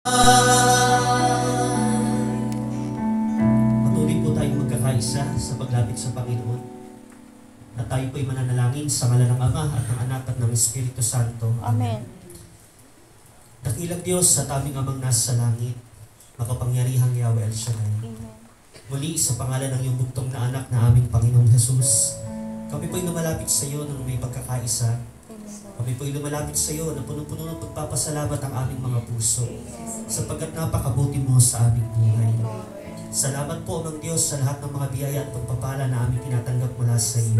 Patuloy po tayong magkakaisa sa paglapit sa Panginoon. At tayo po ay mananalangin sa ngalan ng Ama at ng Anak at ng Espiritu Santo. Amen. Dakilang Diyos at aming Amang nasa langit, makapangyarihang Yahweh El Shaddai. Amen. Muli sa pangalan ng iyong bugtong na anak na aming Panginoong Jesus, kami po ay lumalapit sa iyo ng may pagkakaisa. Kami po ay lumalapit sa iyo na punong-puno ng pagpapasalamat ang aming mga puso sapagkat napakabuti mo sa aming buhay. Salamat po, Amang Diyos, sa lahat ng mga biyaya at pagpapala na aming tinatanggap mula sa iyo.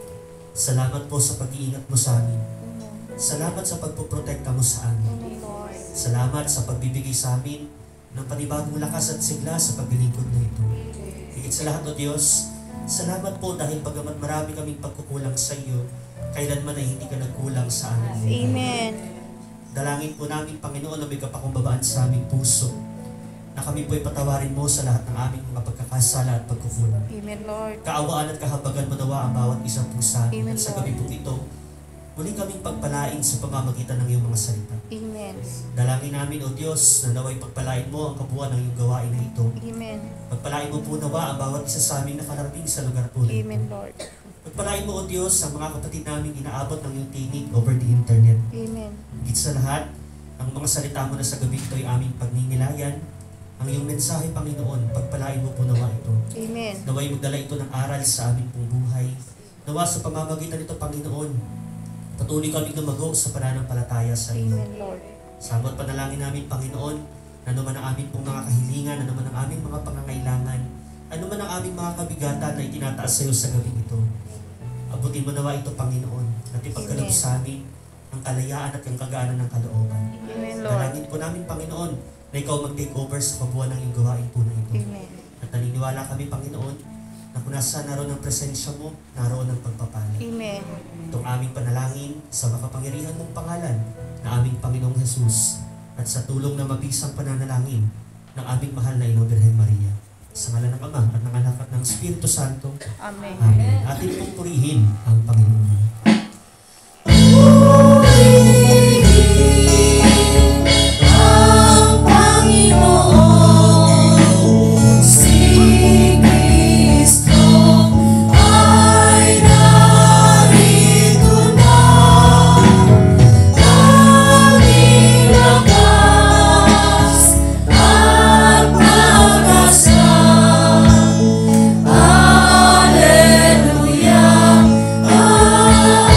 Salamat po sa pag-iingat mo sa amin. Salamat sa pagpoprotekta mo sa amin. Salamat sa pagbibigay sa amin ng panibagong lakas at sigla sa paglilingkod na ito. Higit sa lahat, O Diyos, salamat po dahil bagamat marami kaming pagkukulang sa iyo, kailanman ay hindi ka nagkulang sa amin. Amen. Dalangin po namin, Panginoon, na may kapakumbabaan sa aming puso, na kami po ay patawarin mo sa lahat ng aming mga pagkakasala at pagkukulang. Amen, Lord. Kaawaan at kahabagan mo nawa ang bawat isa po sa amin. Amen, At sa Lord. gabi po ito, muli kaming pagpalain sa pamamagitan ng iyong mga salita. Amen. Dalangin namin, O Diyos, na naway pagpalain mo ang kabuuan ng iyong gawain na ito. Amen. Pagpalain mo po nawa ang bawat isa sa aming nakarating sa lugar po na ito. Amen, Lord. Pagpalain mo, O Diyos, ang mga kapatid namin inaabot ng iyong tinig over the internet. Amen. Higit sa lahat, ang mga salita mo na sa gabi ito ay aming pagninilayan. Ang iyong mensahe, Panginoon, pagpalain mo po nawa ito. Amen. Naway magdala ito ng aral sa aming pong buhay. Nawa sa pamamagitan nito, Panginoon, patuloy kami lumago sa pananampalataya sa iyo. Amen, Lord. Samot panalangin namin, Panginoon, ano man ang aming pong mga kahilingan, ano man ang aming mga pangangailangan, ano man ang aming mga kabigatan na itinataas sa iyo sa gabi ito. Abutin mo nawa ito, Panginoon, at ipagkaloob Amen. sa amin ang kalayaan at ang kagaanan ng kalooban. Amen, Lord. Dalangin po namin, Panginoon, na ikaw mag-take over sa kabuuan ng iyong gawain po na ito. Amen. At naniniwala kami, Panginoon, na kung nasa naroon ang presensya mo, naroon ang pagpapala. Amen. Itong aming panalangin sa makapangyarihan mong pangalan na aming Panginoong Jesus at sa tulong na mabisang pananalangin ng aming mahal na Inong Birhen Maria. Sa ngalan ng Ama at ng Anak at ng Espiritu Santo. Amen. Amen. Atin pong purihin ang Panginoon. Hallelujah.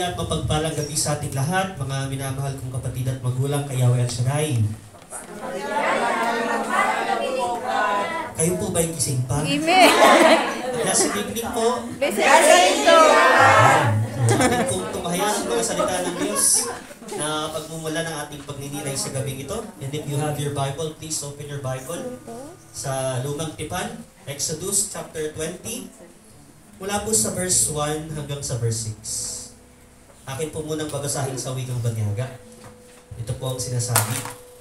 at mapagpalang gabi sa ating lahat, mga minamahal kong kapatid at magulang kay Yahweh at Shaddai. Kayo po ba yung gising pa? Amen. Nasa evening po. Blessed Ating pong tumahayan ang mga salita ng Diyos na pagmumula ng ating pagninilay sa gabing ito. And if you have your Bible, please open your Bible sa Lumang Tipan, Exodus chapter 20. Mula po sa verse 1 hanggang sa verse 6. Akin po munang babasahin sa wikang Banyaga. Ito po ang sinasabi.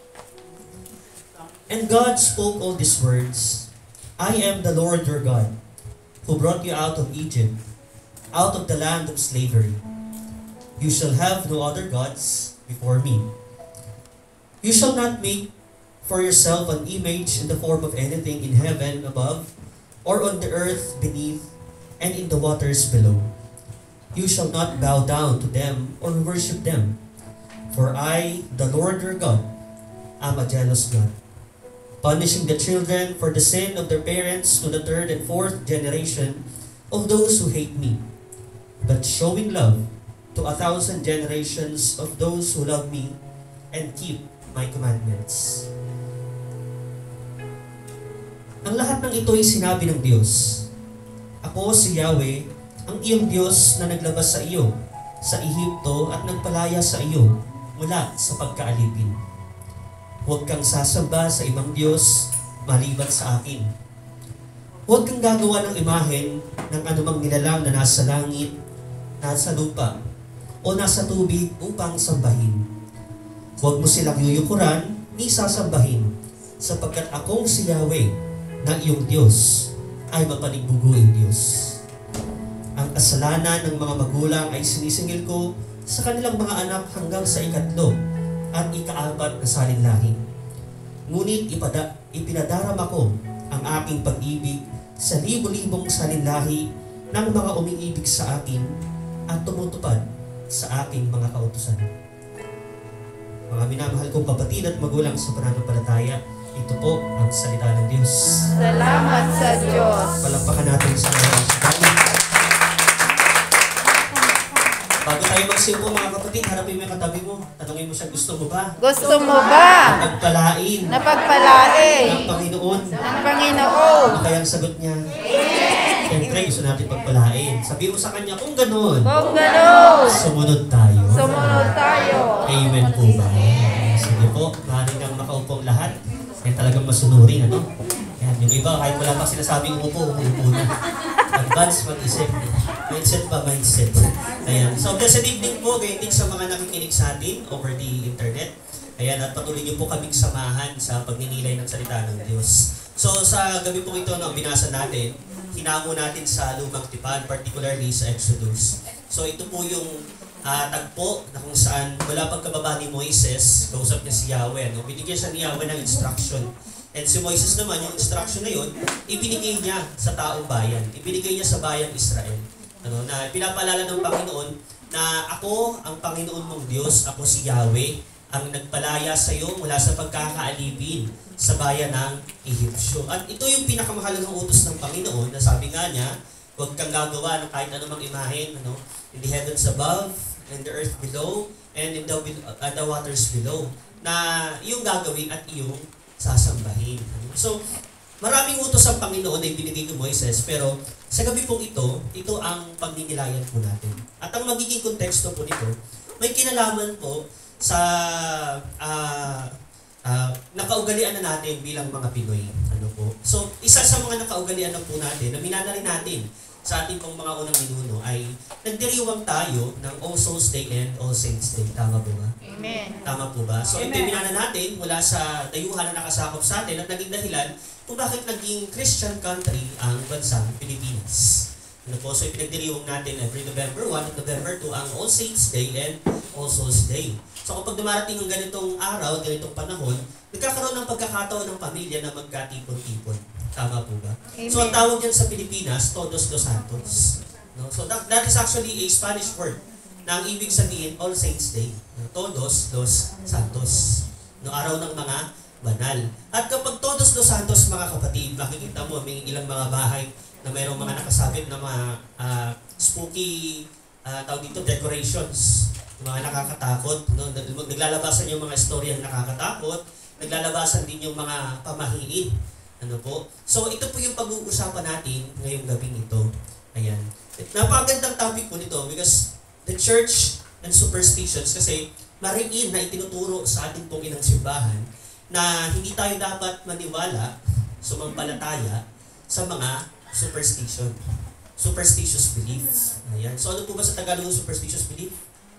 And God spoke all these words, I am the Lord your God, who brought you out of Egypt, out of the land of slavery. You shall have no other gods before me. You shall not make for yourself an image in the form of anything in heaven above, or on the earth beneath, and in the waters below. You shall not bow down to them or worship them. For I, the Lord your God, am a jealous God, punishing the children for the sin of their parents to the third and fourth generation of those who hate me, but showing love to 1,000 generations of those who love me and keep my commandments. Ang lahat ng ito ay sinabi ng Diyos. Ako si Yahweh, ang iyong Diyos na naglabas sa iyo sa Ehipto at nagpalaya sa iyo mula sa pagkaalipin. Huwag kang sasamba sa ibang Diyos maliban sa akin. Huwag kang gagawa ng imahen ng anumang nilalang na nasa langit, nasa lupa, o nasa tubig upang sambahin. Huwag mo silang yuyukuran ni sasambahin, sapagkat akong si Yahweh na iyong Diyos ay mapanigbubuing Diyos. Ang kasalanan ng mga magulang ay sinisingil ko sa kanilang mga anak hanggang sa ikatlo at ikaapat na salinlahi. Ngunit ipinadarama ko ang aking pag-ibig sa libo-libong salinlahi ng mga umiibig sa akin at tumutupad sa aking mga kautusan. Mga minamahal kong kapatid at magulang sa pananampalataya, ito po ang salita ng Diyos. Salamat sa Diyos. Palakpakan natin sa mga salita. Bago tayo magsimpo mga kapatid, harapin mo yung katabi mo. Tanungin mo siya, gusto mo ba? Gusto mo ba? Napagpalain Napagpalain ng Panginoon. ng Panginoon. Ano kaya ang sagot niya? Siyempre, gusto natin pagpalain. Sabi mo sa kanya, kung gano'n, Kung gano'n, sumunod tayo. sumunod tayo. Amen po ba? Sige po, maaaring kang makaupong lahat. Yan talagang masunurin, ano? Yan, yung iba, kahit wala pa sinasabing umupo na. Advance mag-isip. Mindset pa, mindset. Ayan. So, blessed evening po, ganyan din sa mga nakikinig sa atin over the internet. Ayan, at patuloy niyo po kaming samahan sa pagninilay ng salita ng Diyos. So, sa gabi po ito na binasa natin, hinamo natin sa Lumang Tipan, particularly sa Exodus. So, ito po yung tagpo na kung saan wala pagkababa ni Moises, kausap niya si Yahweh. No? Binigyan siya ni Yahweh ng instruction. And si Moises naman, yung instruction na yun, ibinigay niya sa taong bayan. Ibinigay niya sa bayang Israel. Ano, na pinapaalala ng Panginoon na ako ang Panginoon mong Diyos, ako si Yahweh, ang nagpalaya sa iyo mula sa pagkakaalipin sa bayan ng Ehipsyo. At ito yung pinakamahalagang utos ng Panginoon na sabi nga niya, huwag kang gagawa ng kahit anumang imahen, ano, in the heavens above, and the earth below, and in the waters below, na yung gagawin at iyong sasambahin. So, maraming utos ang Panginoon na ibinigay ni Moises, pero sa gabi pong ito ang pagninilayan po natin. At ang magiging konteksto po nito, may kinalaman po sa nakaugalian na natin bilang mga Pinoy. Ano po? So, isa sa mga nakaugalian na po natin, na minana rin natin sa ating pong mga unang minuno ay nagdiriwang tayo ng All Souls Day and All Saints Day. Tama po ba? Amen. Tama po ba? So, ito minana natin mula sa dayuhan na nakasakop sa atin at naging dahilan kung bakit naging Christian country ang bansang Pilipinas. Ano po? So, ipinagdiriwang natin every November 1 at November 2 ang All Saints Day and All Souls Day. So, kapag dumarating ang ganitong araw, ganitong panahon, nagkakaroon ng pagkakataon ng pamilya na magkatipon-tipon. Tama po ba? Amen. So, ang tawag yan sa Pilipinas, Todos los Santos. No? So, that is actually a Spanish word na ang ibig sabihin, All Saints Day. Todos los Santos. No, araw ng mga banal. At kapag Todos los Santos, mga kapatid, makikita mo may ilang mga bahay na mayroong mga nakasabit na mga spooky tawag dito, decorations. Yung mga nakakatakot, no? Naglalabasan yung mga storyang nakakatakot, naglalabasan din yung mga pamahiin. Ano po? So, ito po yung pag-uusapan natin ngayong gabing ito. Ayan. Napakagandang topic po nito because the church and superstitions, kasi mariin na itinuturo sa ating pong inang simbahan na hindi tayo dapat maniwala, sumampalataya sa mga superstition. Superstitious beliefs. Ayan. So, ano po ba sa Tagalog yung superstitious belief?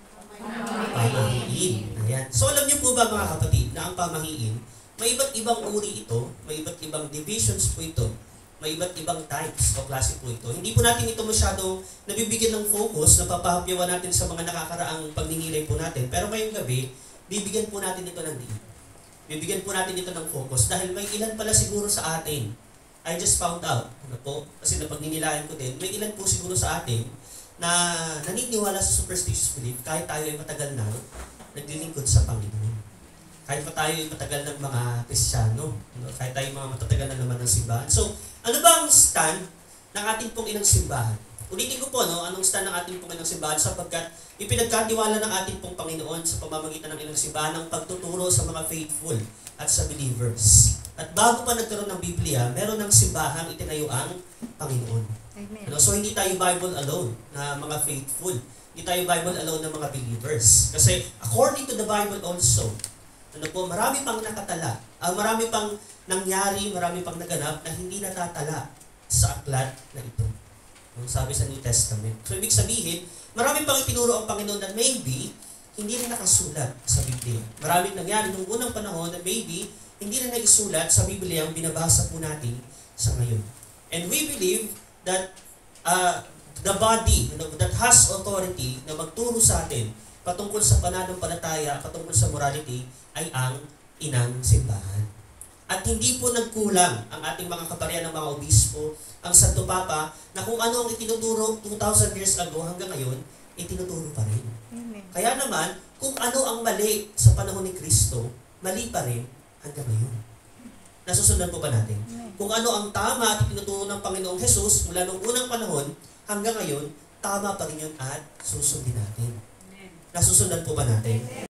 Pamahiin. Ayan. So, alam niyo po ba mga kapatid na ang pamahiin, may iba't ibang uri ito, may iba't ibang divisions po ito, may iba't ibang types o klase po ito. Hindi po natin ito masyado nabibigyan ng focus, napapahapyawan natin sa mga nakakaraang pagninilay po natin. Pero ngayong gabi, bibigyan po natin ito ng diin. Bibigyan po natin ito ng focus dahil may ilan pala siguro sa atin. I just found out, ano po, kasi napagninilayan ko din, may ilan po siguro sa atin na naniniwala sa superstitious belief kahit tayo ay matagal na naglilingkod sa Panginoon. Kahit pa tayo ay matagal ng mga Kristiyano, kahit tayo mga matatagal na naman ng simbahan. So, ano ba ang stand ng ating pong inang simbahan? Ulitin ko po, no, anong stand ng ating pong inang simbahan sapagkat ipinagkatiwala ng ating pong Panginoon sa pamamagitan ng inang simbahan ang pagtuturo sa mga faithful at sa believers. At bago pa nagkaroon ng Biblia, meron ng simbahang itinayo ang Panginoon. Amen. So, hindi tayo Bible alone na mga faithful. Hindi tayo Bible alone na mga believers. Kasi according to the Bible also, ano po, marami pang nakatala. Marami pang nangyari, marami pang naganap na hindi natatala sa aklat na ito. Sabi sa New Testament. So, ibig sabihin, marami pang itinuro ang Panginoon na maybe hindi rin nakasulat sa Biblia. Maraming nangyari nung unang panahon na maybe hindi rin naisulat sa Biblia ang binabasa po natin sa ngayon. And we believe that the body that has authority na magturo sa atin patungkol sa pananampalataya, patungkol sa morality, ay ang inang simbahan. At hindi po nagkulang ang ating mga kaparian ng mga obispo, ang Santo Papa, na kung ano ang itinuturo 2,000 years ago hanggang ngayon, itinuturo pa rin. Amen. Kaya naman, kung ano ang mali sa panahon ni Kristo, mali pa rin hanggang ngayon. Nasusundan po ba natin? Amen. Kung ano ang tama at itinuturo ng Panginoong Jesus mula noong unang panahon hanggang ngayon, tama pa rin yun at susundin natin. Nasusundan po ba natin?